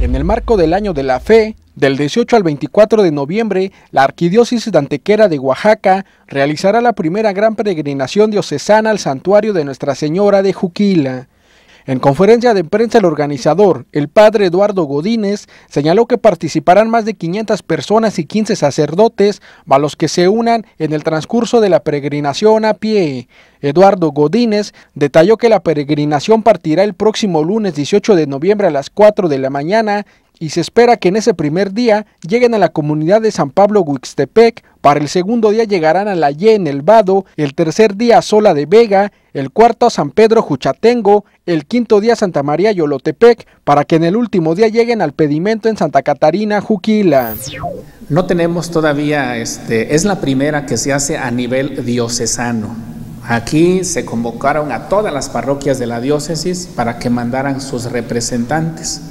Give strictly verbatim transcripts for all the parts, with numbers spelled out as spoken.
En el marco del Año de la Fe, del dieciocho al veinticuatro de noviembre, la Arquidiócesis de Antequera de Oaxaca realizará la primera gran peregrinación diocesana al santuario de Nuestra Señora de Juquila. En conferencia de prensa, el organizador, el padre Eduardo Godínez, señaló que participarán más de quinientas personas y quince sacerdotes, a los que se unan en el transcurso de la peregrinación a pie. Eduardo Godínez detalló que la peregrinación partirá el próximo lunes dieciocho de noviembre a las cuatro de la mañana y se espera que en ese primer día lleguen a la comunidad de San Pablo Huixtepec, para el segundo día llegarán a La Ye en el Vado, el tercer día a Sola de Vega, el cuarto a San Pedro Juchatengo, el quinto día a Santa María Yolotepec, para que en el último día lleguen al pedimento en Santa Catarina, Juquila. No tenemos todavía, este, es la primera que se hace a nivel diocesano. Aquí se convocaron a todas las parroquias de la diócesis para que mandaran sus representantes.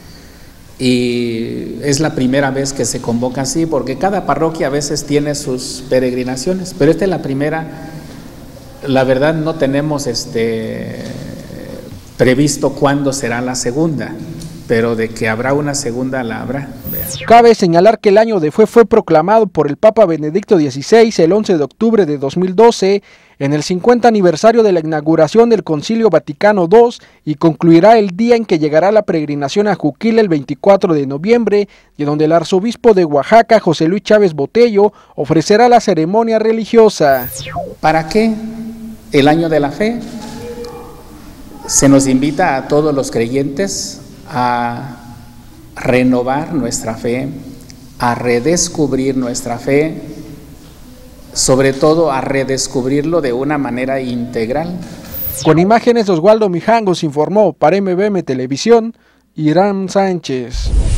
Y es la primera vez que se convoca así, porque cada parroquia a veces tiene sus peregrinaciones, pero esta es la primera. La verdad no tenemos este previsto cuándo será la segunda, pero de que habrá una segunda la habrá. Cabe señalar que el Año de Fe fue proclamado por el Papa Benedicto dieciséis el once de octubre de dos mil doce, en el cincuenta aniversario de la inauguración del Concilio Vaticano segundo, y concluirá el día en que llegará la peregrinación a Juquila el veinticuatro de noviembre, y donde el arzobispo de Oaxaca, José Luis Chávez Botello, ofrecerá la ceremonia religiosa. ¿Para qué el Año de la Fe? Se nos invita a todos los creyentes a renovar nuestra fe, a redescubrir nuestra fe, sobre todo a redescubrirlo de una manera integral. Con imágenes de Oswaldo Mijangos informó para M B M Televisión, Irán Sánchez.